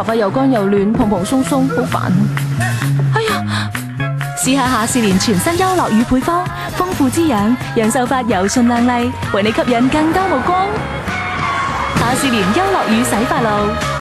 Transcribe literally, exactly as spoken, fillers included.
頭髮又乾又亂，蓬蓬鬆鬆，好煩。哎呀，試下夏仕蓮全新優樂乳配方，豐富滋養，讓秀髮柔順亮麗，為你吸引更多目光。夏仕蓮優樂乳洗髮露。